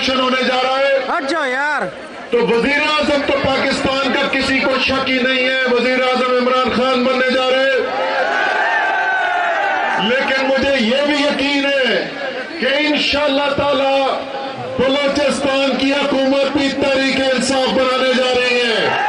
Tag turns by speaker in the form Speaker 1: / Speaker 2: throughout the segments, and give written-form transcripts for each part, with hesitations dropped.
Speaker 1: Election होने जा रहा है।
Speaker 2: हट जाओ यार।
Speaker 1: तो वजीर आजम तो पाकिस्तान का किसी को शक ही नहीं है, वजीर आजम इमरान खान बनने जा रहे हैं। लेकिन मुझे यह भी यकीन है कि इंशाअल्लाह ताला बलोचिस्तान की हुकूमत भी तहरीक-ए-इंसाफ बनाने जा रही है।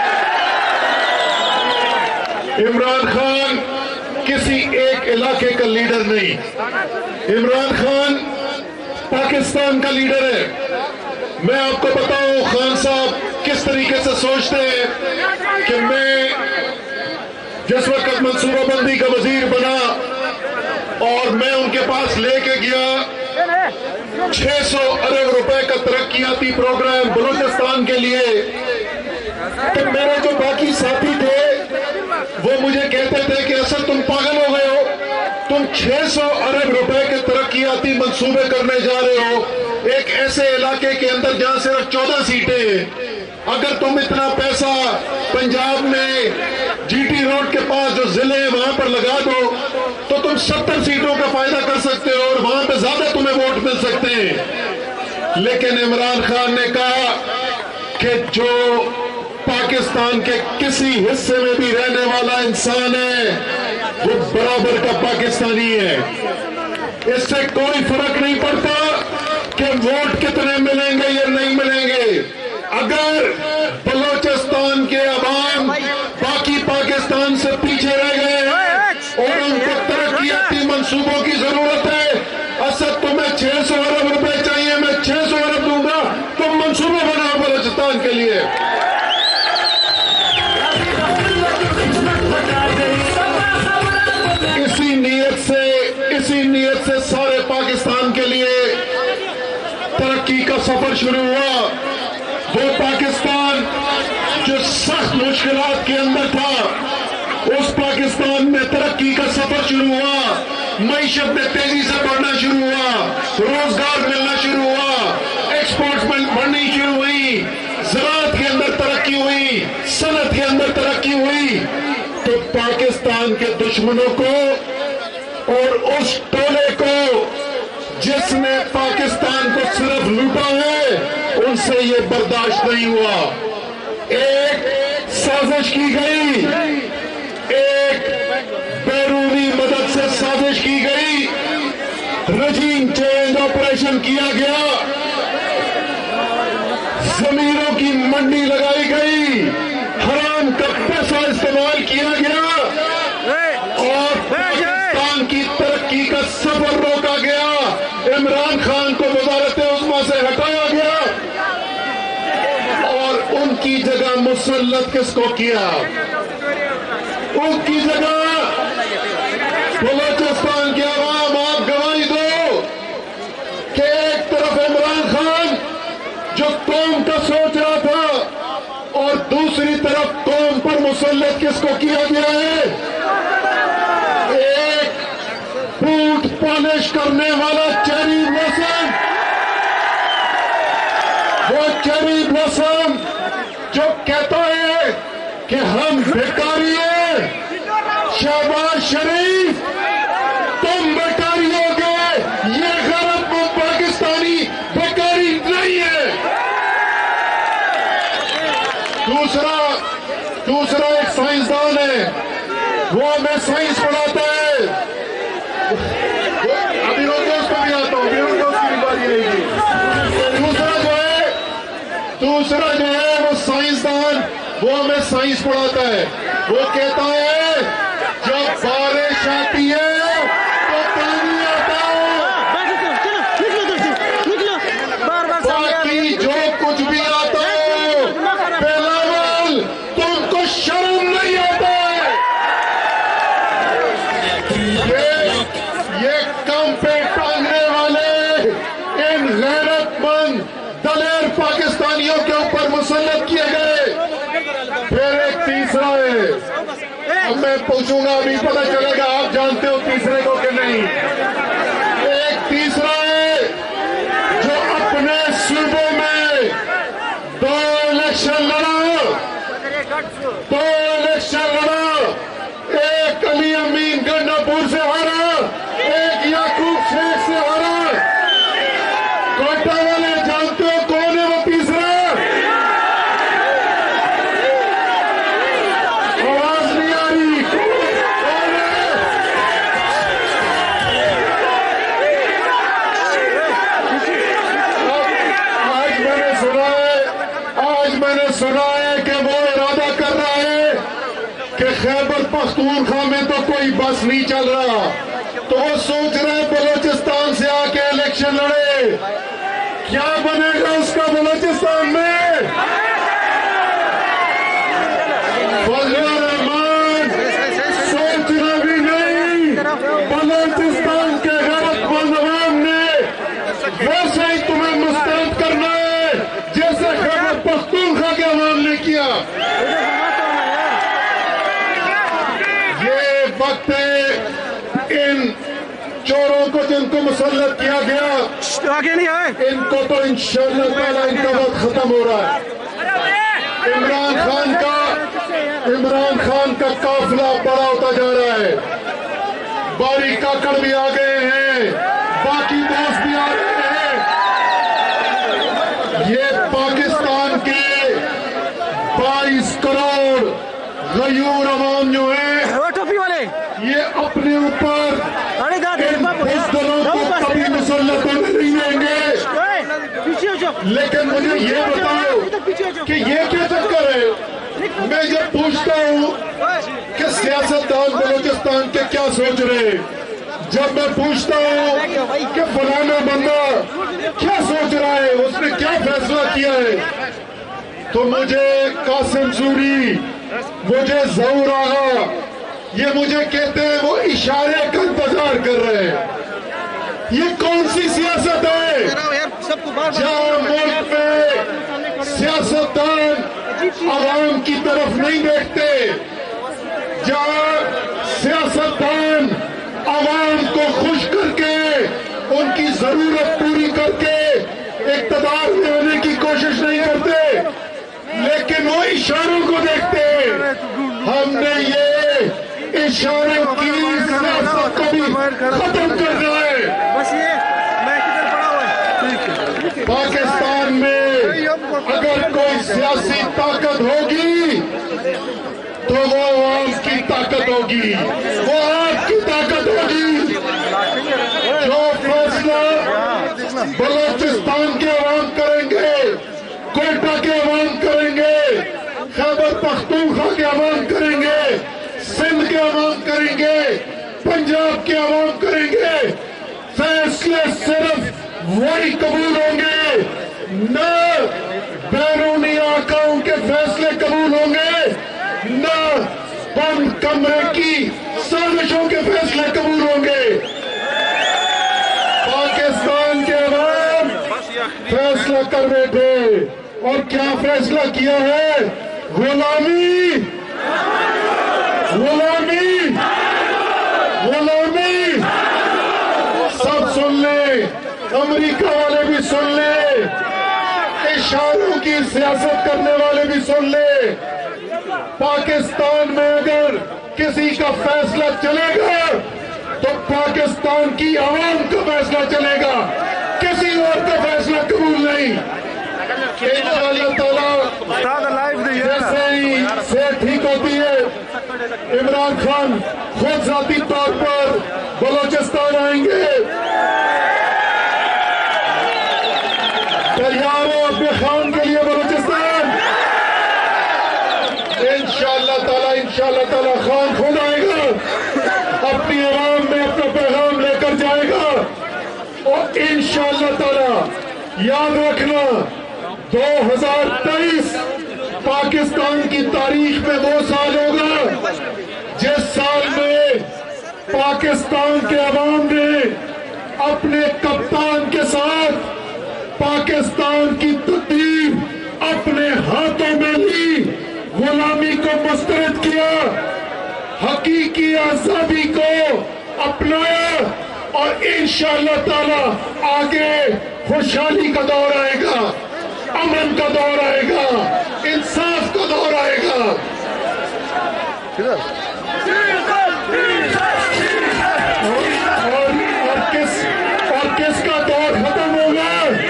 Speaker 1: इमरान खान किसी एक इलाके का लीडर नहीं, इमरान खान पाकिस्तान का लीडर है। मैं आपको बताऊं खान साहब किस तरीके से सोचते हैं कि मैं जिस वक्त मंसूबाबंदी का वजीर बना और मैं उनके पास लेके गया 600 अरब रुपए का तरक्कियाती प्रोग्राम बलूचिस्तान के लिए, तो मेरे जो बाकी साथी थे वो मुझे कहते थे कि असद तुम पागल हो गए हो, तुम 600 अरब रुपए के तरक्कियाती मंसूबे करने जा रहे हो एक ऐसे इलाके के अंदर जहां सिर्फ 14 सीटें हैं। अगर तुम इतना पैसा पंजाब में जीटी रोड के पास जो जिले हैं वहां पर लगा दो तो तुम 70 सीटों का फायदा कर सकते हो और वहां पे ज्यादा तुम्हें वोट मिल सकते हैं। लेकिन इमरान खान ने कहा कि जो पाकिस्तान के किसी हिस्से में भी रहने वाला इंसान है वो बराबर का पाकिस्तानी है। इससे कोई फर्क नहीं पड़ता कि वोट कितने मिलेंगे या नहीं मिलेंगे। अगर बलोचिस्तान के अवाम बाकी पाकिस्तान से पीछे रह गए हैं और उनको तरक्कियाती मंसूबों की जरूरत है, असद तुम्हें 600 अरब रुपए चाहिए, मैं 600 अरब दूंगा, तुम मंसूबे बनाओ बलोचिस्तान के लिए। इसी नीयत से सारे पाकिस्तान के लिए तरक्की का सफर शुरू हुआ। वो पाकिस्तान जो सख्त मुश्किलात के अंदर था, उस पाकिस्तान में तरक्की का सफर शुरू हुआ। मईशत में तेजी से बढ़ना शुरू हुआ, रोजगार मिलना शुरू हुआ, एक्सपोर्ट बढ़नी शुरू हुई, ज़राअत के अंदर तरक्की हुई, सनत के अंदर तरक्की हुई। तो पाकिस्तान के दुश्मनों को और उस टोले को जिसने पाकिस्तान को सिर्फ लूटा है, उनसे ये बर्दाश्त नहीं हुआ। एक साजिश की गई, एक बैरूनी मदद से साजिश की गई, रजीम चेंज ऑपरेशन किया गया, जमीनों की मंडी लगाई गई, हराम का पैसा इस्तेमाल किया गया और पाकिस्तान की तरक्की का सफर रोका गया। इमरान खान को वज़ारत-ए-उज़्मा से हटाया गया और उनकी जगह मुसल्लत किसको किया? उनकी जगह बलूचिस्तान के अवाम आप गवाही दो कि एक तरफ इमरान खान जो कौम का सोच रहा था और दूसरी तरफ कौम पर मुसल्लत किसको किया गया है? एक बूट पॉलिश करने वाला चेरी ब्लॉसम, वो चेरी ब्लॉसम जो कहता है कि हम भिखारी हैं। शहबाज शरीफ तुम भिखारी हो गए, ये गैरत पाकिस्तानी भिखारी नहीं है। दूसरा एक साइंसदान है, वो हमें साइंस पढ़ाता है। अभी रोज को भी आता हूँ, उसकी बारी रहेगी। दूसरा जो है वो साइंसदान, वो हमें साइंस पढ़ाता है। वो कहता है जब बारिश आती है तो पानी आता है, बाकी जो कुछ भी आता है बिलावल तुमको शर्म नहीं आता है। ये कम पे टांगने वाले इन गैरतमंद दलेर पाकिस्तानियों के ऊपर मुसल्लत किए गए। फिर एक तीसरा है, अब मैं पूछूंगा, अभी पता चलेगा आप जानते हो तीसरे को कि नहीं। एक तीसरा है जो अपने सूबे में दो इलेक्शन लड़ा, एक अली अमीन गंडापुर से हारा, एक याकूब शेख से हारा। कोटा वाले जानते हो सुना है कि वो इरादा कर रहा है कि खैबर पख्तूनख्वा में तो कोई बस नहीं चल रहा, तो वो सोच रहे बलूचिस्तान से आके इलेक्शन लड़े। क्या बनेगा उसका बलूचिस्तान में? फजलुर रहमान सोचना भी नहीं, बलूचिस्तान के गैरतमंद अवाम ने वैसे ही तुम्हें मुस्तरद करना है जैसे खैबर पख्तूनख्वा के अवाम ने किया। ये वक्त है इन चोरों को जिनको मुसल्लत किया गया,
Speaker 2: आगे नहीं आए,
Speaker 1: इनको तो इंशाअल्लाह ताला इनका वक्त खत्म हो रहा है। इमरान खान का काफिला बड़ा होता जा रहा है। बारी काकड़ भी आ गए हैं, बाकी दोस्त भी आ रहे हैं। ये पाकिस्तान के 22 करोड़ गयूर अवाम जो है,
Speaker 2: टोपी वाले,
Speaker 1: ये अपने ऊपर बुज़दिलों को कभी मुसल्लत होने नहीं देंगे। लेकिन मुझे ये बताओ कि ये क्या चक्कर है? मैं ये पूछता हूँ कि सियासतदान बलूचिस्तान के क्या सोच रहे हैं, जब मैं पूछता हूँ कि फलाना बंदा क्या सोच रहा है, उसने क्या फैसला किया है, तो मुझे कासिम सूरी, मुझे जहूर आगा, ये मुझे कहते हैं वो इशारे का इंतजार कर रहे हैं। ये कौन सी सियासत है जहां मुल्क में सियासतदान आवाम की तरफ नहीं देखते, जहां सियासतदान आवाम को खुश करके उनकी जरूरत पूरी करके इक़्तिदार में आने की कोशिश नहीं करते, लेकिन वो इशारों को देखते हैं। हमने ये इशारों की सियासत को भी खत्म करना है।
Speaker 2: बस ये मैं किधर पड़ा हुआ है।
Speaker 1: पाकिस्तान में अगर कोई सियासी ताकत होगी तो वो आवाम की ताकत होगी, वो आपकी ताकत होगी। जो फैसला बलूचिस्तान के अवाम करेंगे, कोयटा के अवाम करेंगे, खैबर पख्तूनख्वा के अवाम करेंगे, सिंध के अवाम करेंगे, पंजाब के अवाम करेंगे, फैसले सिर्फ वही कबूल होंगे, न बैरूनी आकाओं के फैसले कबूल होंगे, न बंद कमरे की साजिशों के फैसले कबूल होंगे। पाकिस्तान के अवाम फैसला कर बैठे, और क्या फैसला किया है? गुलामी, गुलामी, गुलामी। सब सुन ले, अमेरिका वाले भी सुन ले, इशारों की सियासत करने वाले भी सुन ले। पाकिस्तान में अगर किसी का फैसला चलेगा तो पाकिस्तान की आवाम का फैसला चलेगा, किसी और का फैसला कबूल नहीं। जैसे ही से ठीक होती है, इमरान खान खुद जाती तौर पर बलूचिस्तान आएंगे। तैयार हो अपने खान के लिए बलूचिस्तान? इंशाअल्लाह ताला खान खुद आएगा, अपनी आवाम में अपना पैगाम लेकर जाएगा, और इंशाअल्लाह ताला याद रखना 2023 पाकिस्तान की तारीख में वो साल होगा जिस साल में पाकिस्तान के अवाम ने अपने कप्तान के साथ पाकिस्तान की तकदीर अपने हाथों में ली, गुलामी को मुस्तरद किया, हकीकी आजादी को अपनाया, और इंशाअल्लाह ताला आगे खुशहाली का दौर आएगा, अमन का दौर आएगा, इंसाफ का दौर आएगा। और किसका दौर खत्म होगा?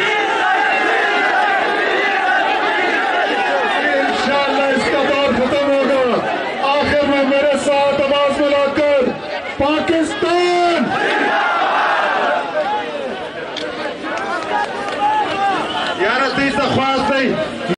Speaker 1: इंशाअल्लाह इसका दौर खत्म होगा। आखिर में मेरे साथ आवाज मिलाकर पाकिस्तान, यार अजीज ख्वास नहीं।